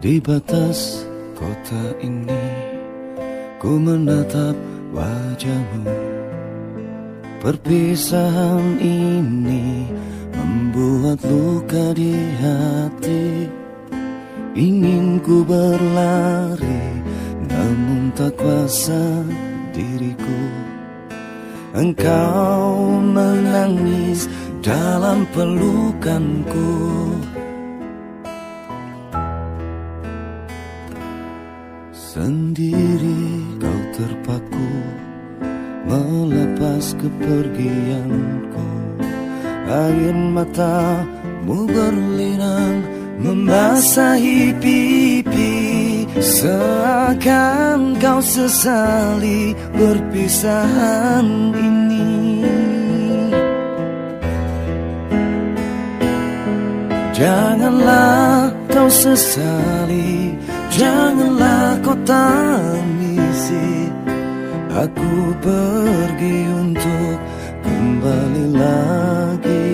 Di batas kota ini ku menatap wajahmu. Perpisahan ini membuat luka di hati. Ingin ku berlari namun tak kuasa diriku. Engkau menangis dalam pelukanku. Sendiri kau terpaku melepas kepergianku. Air matamu berlinang membasahi pipi, seakan kau sesali perpisahan ini. Janganlah kau sesali, janganlah kau tangisi. Aku pergi untuk kembali lagi.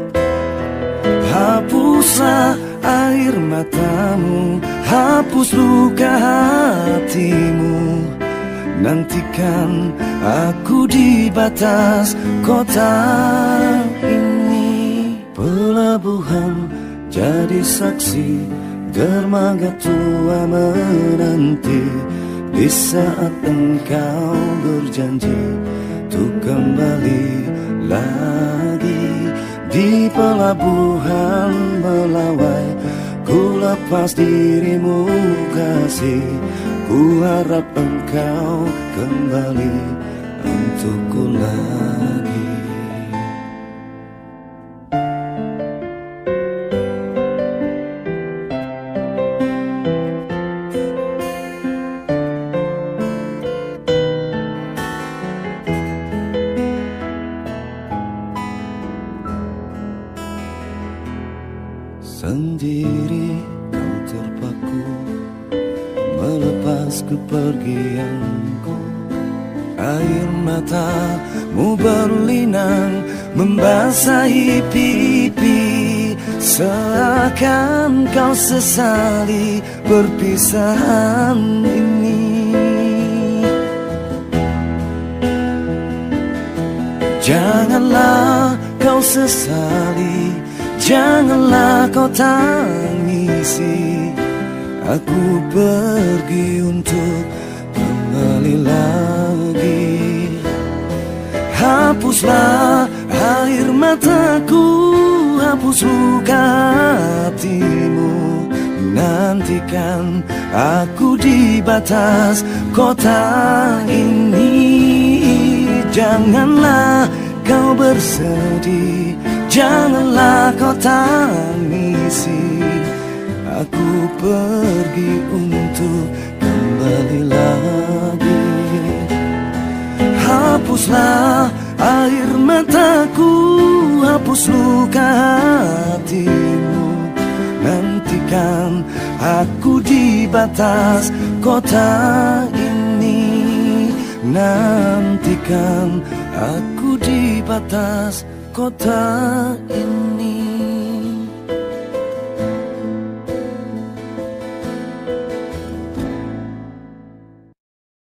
Hapuslah air matamu, hapus luka hatimu. Nantikan aku di batas kota ini. Pelabuhan jadi saksi, dermaga tua menanti. Di saat engkau berjanji untuk kembali lagi. Di pelabuhan melawai, ku lepas dirimu kasih. Ku harap engkau kembali untukku lagi. Sendiri kau terpaku melepas kepergianku. Air matamu berlinang membasahi pipi, seakan kau sesali perpisahan ini. Janganlah kau sesali, janganlah kau tangisi. Aku pergi untuk kembali lagi. Hapuslah air mataku, hapus luka hatimu. Nantikan aku di batas kota ini. Janganlah kau bersedih, janganlah kau tangisi. Aku pergi untuk kembali lagi. Hapuslah air mataku, hapus luka hatimu. Nantikan aku di batas kota ini. Nantikan aku di batas kota ini.